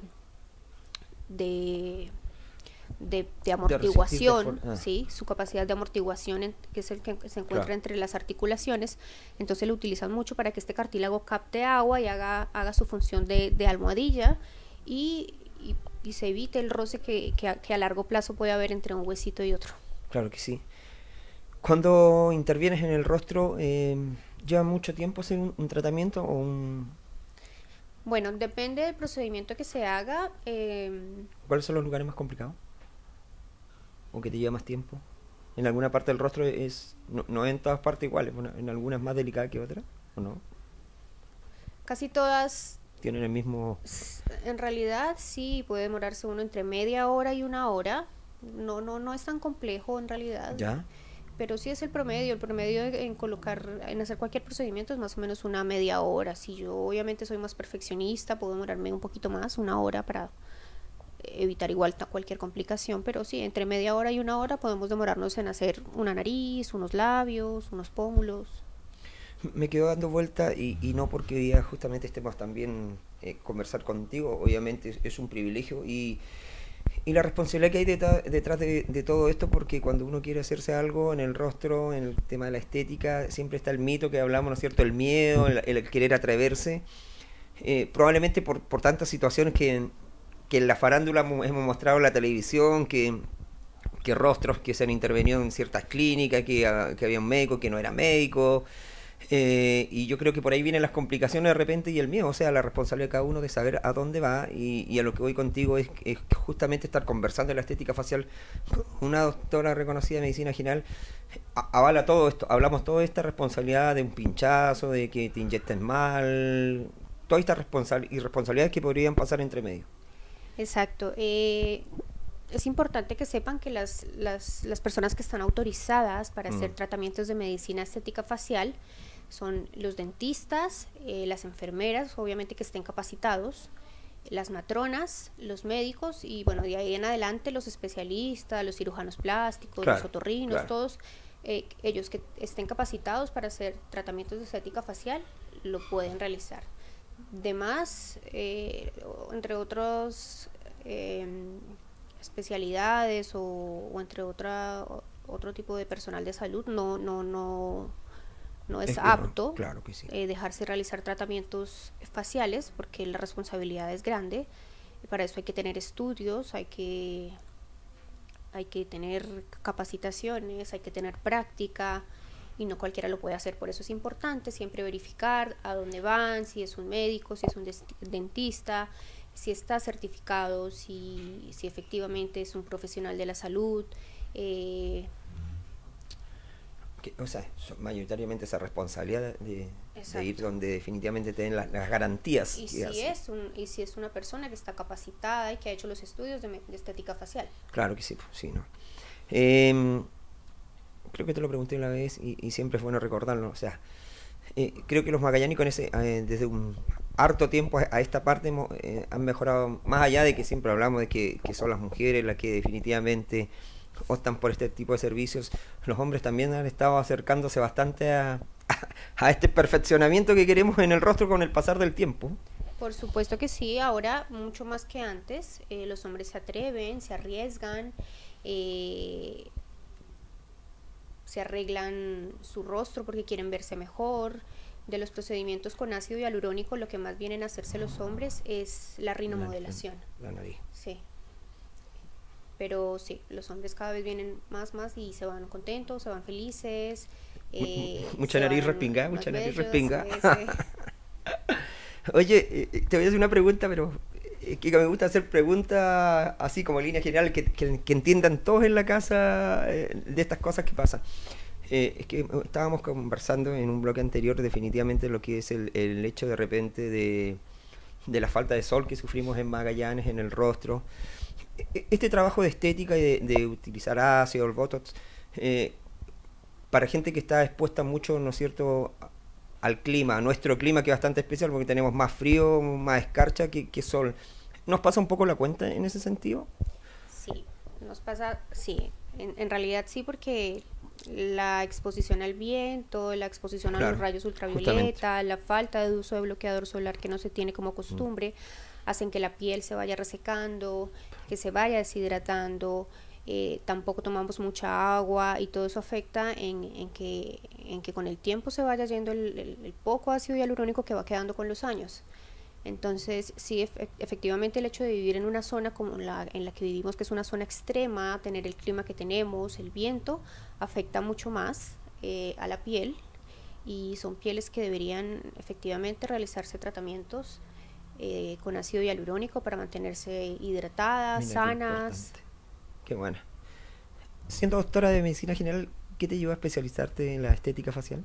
de, de, de amortiguación, de ah. ¿sí? Su capacidad de amortiguación, en, que es el que se encuentra claro. entre las articulaciones. Entonces lo utilizan mucho para que este cartílago capte agua y haga, haga su función de, de almohadilla y, y, y se evite el roce que, que, a, que a largo plazo puede haber entre un huesito y otro. Claro que sí. Cuando intervienes en el rostro, eh, ¿lleva mucho tiempo hacer un, un tratamiento o un...? Bueno, depende del procedimiento que se haga. Eh... ¿Cuáles son los lugares más complicados? ¿O que te lleva más tiempo? ¿En alguna parte del rostro es...? No, no en todas partes iguales, bueno, ¿en algunas más delicadas que otras? ¿O no? Casi todas... ¿Tienen el mismo...? En realidad sí, puede demorarse uno entre media hora y una hora. No, no, no es tan complejo en realidad. ¿Ya? Pero sí es el promedio, el promedio en colocar, en hacer cualquier procedimiento es más o menos una media hora. Si yo obviamente soy más perfeccionista, puedo demorarme un poquito más, una hora para evitar igual cualquier complicación, pero sí, entre media hora y una hora podemos demorarnos en hacer una nariz, unos labios, unos pómulos. Me quedo dando vuelta y, y no porque hoy día justamente estemos también eh, conversar contigo, obviamente es, es un privilegio y... Y la responsabilidad que hay detrás, detrás de, de todo esto, porque cuando uno quiere hacerse algo en el rostro, en el tema de la estética, siempre está el mito que hablamos, ¿no es cierto?, el miedo, el, el querer atreverse. Eh, probablemente por, por tantas situaciones que, que en la farándula hemos mostrado en la televisión, que, que rostros que se han intervenido en ciertas clínicas, que, que había un médico que no era médico. Eh, y yo creo que por ahí vienen las complicaciones de repente y el miedo, o sea, la responsabilidad de cada uno de saber a dónde va y, y a lo que voy contigo es, es justamente estar conversando de la estética facial. Una doctora reconocida de medicina general avala todo esto, hablamos toda esta responsabilidad de un pinchazo, de que te inyecten mal, todas estas responsab- irresponsabilidades que podrían pasar entre medio. Exacto. Eh, es importante que sepan que las, las, las personas que están autorizadas para mm. hacer tratamientos de medicina estética facial son los dentistas, eh, las enfermeras, obviamente que estén capacitados, las matronas, los médicos y bueno, de ahí en adelante los especialistas, los cirujanos plásticos, claro, los otorrinos, claro. todos eh, ellos que estén capacitados para hacer tratamientos de estética facial lo pueden realizar. Demás, eh, entre otros eh, especialidades o, o entre otra otro tipo de personal de salud no no no no es, es apto no, claro que sí. eh, dejarse realizar tratamientos faciales porque la responsabilidad es grande. Para eso hay que tener estudios, hay que hay que tener capacitaciones, hay que tener práctica y no cualquiera lo puede hacer. Por eso es importante siempre verificar a dónde van, si es un médico, si es un dentista, si está certificado, si, si efectivamente es un profesional de la salud. Eh, que, o sea, mayoritariamente esa responsabilidad de, de ir donde definitivamente tienen las, las garantías. Y si, es un, y si es una persona que está capacitada y que ha hecho los estudios de, de estética facial. Claro que sí, sí, ¿no? Eh, creo que te lo pregunté una vez y, y siempre es bueno recordarlo, o sea, eh, creo que los magallánicos en ese, eh, desde un harto tiempo a, a esta parte hemos, eh, han mejorado, más allá de que siempre hablamos de que, que son las mujeres las que definitivamente optan por este tipo de servicios, los hombres también han estado acercándose bastante a, a, a este perfeccionamiento que queremos en el rostro con el pasar del tiempo. Por supuesto que sí, ahora mucho más que antes, eh, los hombres se atreven, se arriesgan, eh, se arreglan su rostro porque quieren verse mejor. De los procedimientos con ácido hialurónico, lo que más vienen a hacerse los hombres es la rinomodelación. La nariz. Sí. Pero sí, los hombres cada vez vienen más, más y se van contentos, se van felices. Eh, mucha nariz respingada, mucha nariz respingada. Sí, sí. Oye, eh, te voy a hacer una pregunta, pero eh, que me gusta hacer preguntas así como línea general, que, que, que entiendan todos en la casa eh, de estas cosas que pasan. Eh, es que estábamos conversando en un bloque anterior definitivamente lo que es el, el hecho de repente de, de la falta de sol que sufrimos en Magallanes, en el rostro. Este trabajo de estética y de, de utilizar ácido, el botox, eh, para gente que está expuesta mucho, ¿no es cierto?, al clima, a nuestro clima, que es bastante especial porque tenemos más frío, más escarcha que, que sol. ¿Nos pasa un poco la cuenta en ese sentido? Sí, nos pasa, sí, en, en realidad sí, porque la exposición al viento, la exposición claro, a los rayos ultravioleta, justamente. La falta de uso de bloqueador solar que no se tiene como costumbre, mm. hacen que la piel se vaya resecando, que se vaya deshidratando, eh, tampoco tomamos mucha agua y todo eso afecta en, en, que, en que con el tiempo se vaya yendo el, el, el poco ácido hialurónico que va quedando con los años. Entonces, sí, ef- efectivamente el hecho de vivir en una zona como la en la que vivimos, que es una zona extrema, tener el clima que tenemos, el viento, afecta mucho más eh, a la piel, y son pieles que deberían efectivamente realizarse tratamientos eh, con ácido hialurónico para mantenerse hidratadas, Mira, sanas. Qué, qué buena. Siendo doctora de medicina general, ¿qué te llevó a especializarte en la estética facial?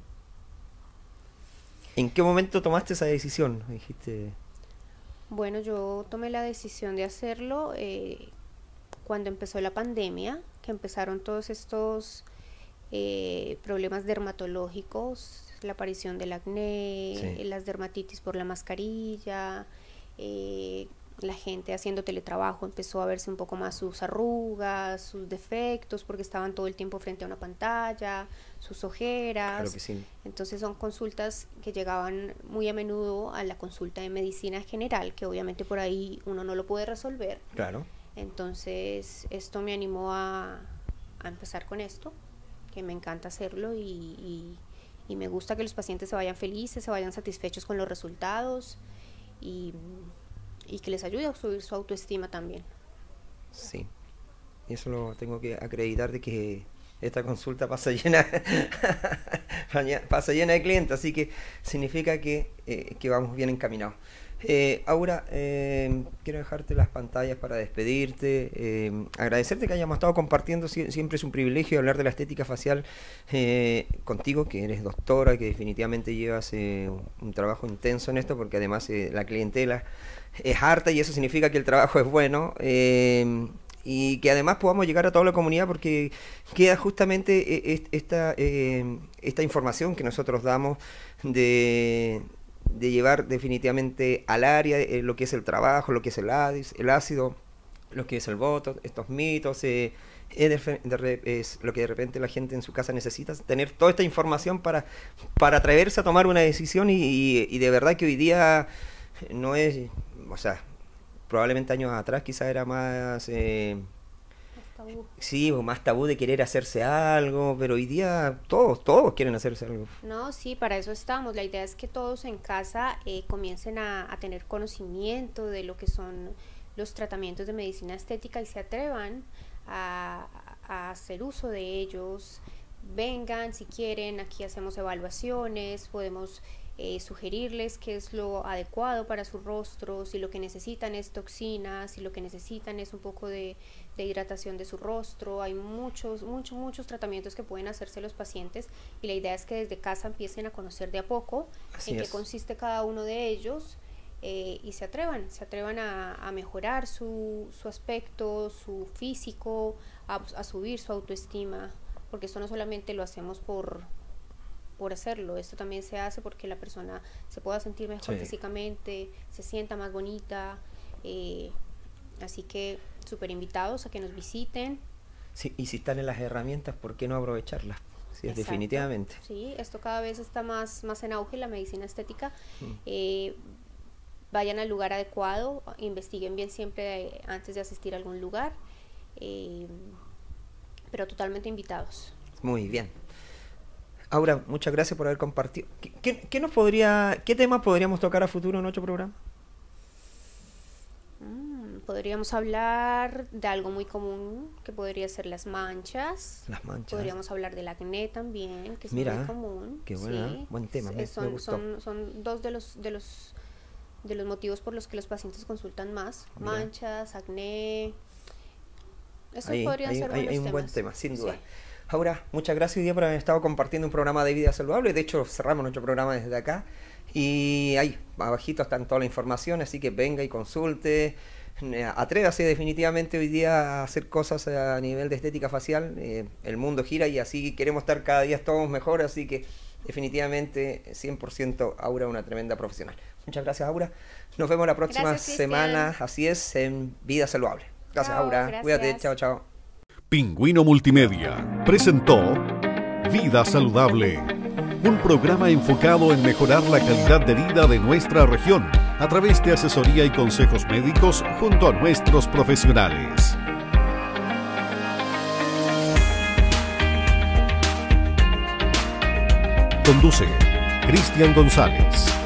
¿En qué momento tomaste esa decisión? Dijiste... Bueno, yo tomé la decisión de hacerlo eh, cuando empezó la pandemia, que empezaron todos estos eh, problemas dermatológicos, la aparición del acné, sí. las dermatitis por la mascarilla, eh, la gente haciendo teletrabajo empezó a verse un poco más sus arrugas, sus defectos, porque estaban todo el tiempo frente a una pantalla, sus ojeras. Claro que sí. Entonces son consultas que llegaban muy a menudo a la consulta de medicina general, que obviamente por ahí uno no lo puede resolver. Claro. Entonces esto me animó a, a empezar con esto, que me encanta hacerlo y, y, y me gusta que los pacientes se vayan felices, se vayan satisfechos con los resultados y... y que les ayude a subir su autoestima también. Sí, eso lo tengo que acreditar, de que esta consulta pasa llena pasa llena de clientes, así que significa que, eh, que vamos bien encaminados. Eh, Aura, eh, quiero dejarte las pantallas para despedirte, eh, agradecerte que hayamos estado compartiendo, sie siempre es un privilegio hablar de la estética facial eh, contigo, que eres doctora, que definitivamente llevas eh, un trabajo intenso en esto, porque además eh, la clientela es harta y eso significa que el trabajo es bueno, eh, y que además podamos llegar a toda la comunidad, porque queda justamente eh, esta, eh, esta información que nosotros damos de... de llevar definitivamente al área eh, lo que es el trabajo, lo que es el, adis, el ácido, lo que es el botox, estos mitos, eh, es, de, de, es lo que de repente la gente en su casa necesita, tener toda esta información para, para atreverse a tomar una decisión y, y, y de verdad que hoy día no es, o sea, probablemente años atrás quizás era más... Eh, Tabú. Sí, o más tabú de querer hacerse algo, pero hoy día todos, todos quieren hacerse algo. No, sí, para eso estamos. La idea es que todos en casa eh, comiencen a, a tener conocimiento de lo que son los tratamientos de medicina estética y se atrevan a, a hacer uso de ellos. Vengan si quieren, aquí hacemos evaluaciones, podemos eh, sugerirles qué es lo adecuado para su rostro, si lo que necesitan es toxinas, si lo que necesitan es un poco de, de hidratación de su rostro. Hay muchos, muchos, muchos tratamientos que pueden hacerse los pacientes y la idea es que desde casa empiecen a conocer de a poco Así en es. qué consiste cada uno de ellos eh, y se atrevan, se atrevan a, a mejorar su, su aspecto, su físico, a, a subir su autoestima, porque esto no solamente lo hacemos por por hacerlo. Esto también se hace porque la persona se pueda sentir mejor Sí. físicamente, se sienta más bonita. Eh, así que súper invitados a que nos visiten. Sí, y si están en las herramientas, ¿por qué no aprovecharlas? Sí, es Exacto. definitivamente. Sí, esto cada vez está más, más en auge, la medicina estética. Mm. Eh, vayan al lugar adecuado, investiguen bien siempre eh, antes de asistir a algún lugar, eh, pero totalmente invitados. Muy bien. Aura, muchas gracias por haber compartido. ¿Qué, qué, qué nos podría, qué temas podríamos tocar a futuro en otro programa? Mm, podríamos hablar de algo muy común, que podría ser las manchas. Las manchas. Podríamos hablar del acné también, que es Mira, muy común. qué buena, sí. buen tema, Eh, me- son, me gustó. Son, son dos de los, de los de los motivos por los que los pacientes consultan más. Mira. Manchas, acné. Estos Ahí, podrían ahí- ser ahí buenos hay un buen temas. tema, sin duda. Sí. Aura, muchas gracias hoy día por haber estado compartiendo un programa de vida saludable. De hecho, cerramos nuestro programa desde acá. Y ahí, abajito están toda la información, así que venga y consulte. Eh, Atrévase definitivamente hoy día a hacer cosas a nivel de estética facial. Eh, el mundo gira y así queremos estar cada día todos mejor, así que definitivamente cien por ciento Aura una tremenda profesional. Muchas gracias, Aura. Nos vemos la próxima Gracias, Cristian. semana, así es, en Vida Saludable. Gracias, Chao, Aura. gracias. Cuídate, chao, chao. Pingüino Multimedia presentó Vida Saludable, un programa enfocado en mejorar la calidad de vida de nuestra región a través de asesoría y consejos médicos junto a nuestros profesionales. Conduce Cristian González.